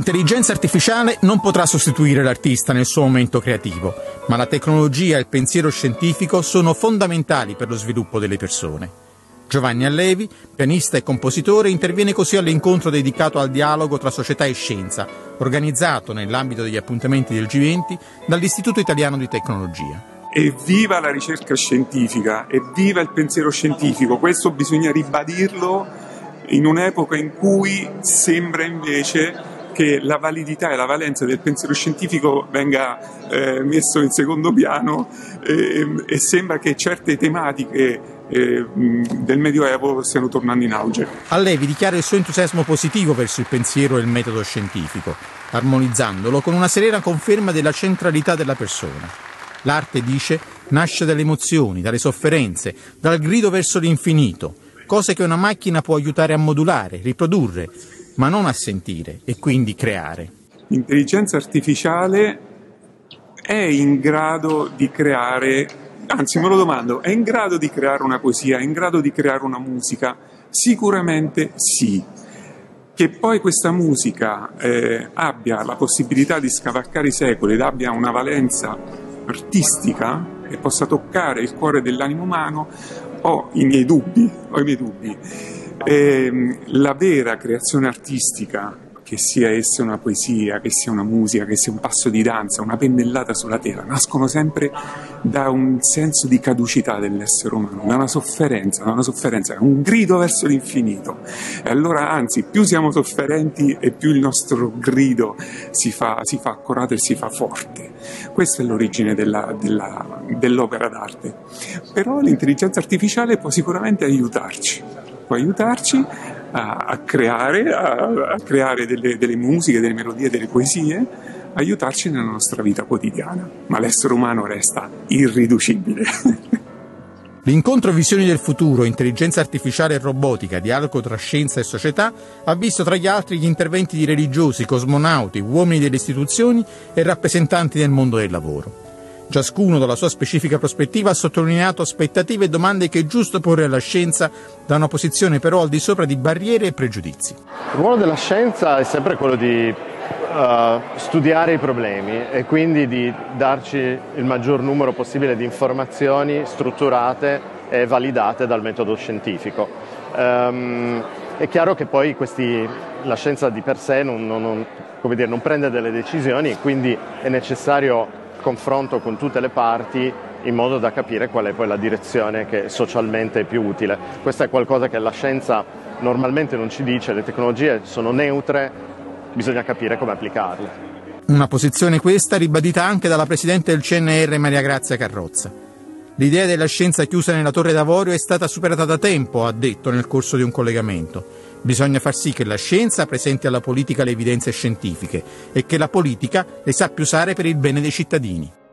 L'intelligenza artificiale non potrà sostituire l'artista nel suo momento creativo, ma la tecnologia e il pensiero scientifico sono fondamentali per lo sviluppo delle persone. Giovanni Allevi, pianista e compositore, interviene così all'incontro dedicato al dialogo tra società e scienza, organizzato nell'ambito degli appuntamenti del G20 dall'Istituto Italiano di Tecnologia. Evviva la ricerca scientifica, evviva il pensiero scientifico, questo bisogna ribadirlo in un'epoca in cui sembra invece che la validità e la valenza del pensiero scientifico venga messo in secondo piano e sembra che certe tematiche del Medioevo stiano tornando in auge. Allevi dichiara il suo entusiasmo positivo verso il pensiero e il metodo scientifico, armonizzandolo con una serena conferma della centralità della persona. L'arte, dice, nasce dalle emozioni, dalle sofferenze, dal grido verso l'infinito, cose che una macchina può aiutare a modulare, riprodurre, ma non a sentire e quindi creare. L'intelligenza artificiale è in grado di creare, anzi me lo domando, è in grado di creare una poesia, è in grado di creare una musica? Sicuramente sì. Che poi questa musica abbia la possibilità di scavalcare i secoli ed abbia una valenza artistica e possa toccare il cuore dell'animo umano, ho i miei dubbi. La vera creazione artistica, che sia essa una poesia, che sia una musica, che sia un passo di danza, una pennellata sulla tela, nascono sempre da un senso di caducità dell'essere umano, da una sofferenza, un grido verso l'infinito. E allora, anzi, più siamo sofferenti e più il nostro grido si fa accorato e si fa forte. Questa è l'origine dell'opera d'arte. Però l'intelligenza artificiale può sicuramente aiutarci a creare delle musiche, delle melodie, delle poesie, aiutarci nella nostra vita quotidiana, ma l'essere umano resta irriducibile. L'incontro Visioni del futuro, intelligenza artificiale e robotica, dialogo tra scienza e società, ha visto tra gli altri gli interventi di religiosi, cosmonauti, uomini delle istituzioni e rappresentanti del mondo del lavoro. Ciascuno dalla sua specifica prospettiva ha sottolineato aspettative e domande che è giusto porre alla scienza, da una posizione però al di sopra di barriere e pregiudizi. Il ruolo della scienza è sempre quello di studiare i problemi e quindi di darci il maggior numero possibile di informazioni strutturate e validate dal metodo scientifico. È chiaro che poi la scienza di per sé non prende delle decisioni, quindi è necessario confronto con tutte le parti in modo da capire qual è poi la direzione che socialmente è più utile. Questo è qualcosa che la scienza normalmente non ci dice, le tecnologie sono neutre, bisogna capire come applicarle. Una posizione questa ribadita anche dalla Presidente del CNR Maria Grazia Carrozza. L'idea della scienza chiusa nella Torre d'Avorio è stata superata da tempo, ha detto nel corso di un collegamento. Bisogna far sì che la scienza presenti alla politica le evidenze scientifiche e che la politica le sappia usare per il bene dei cittadini.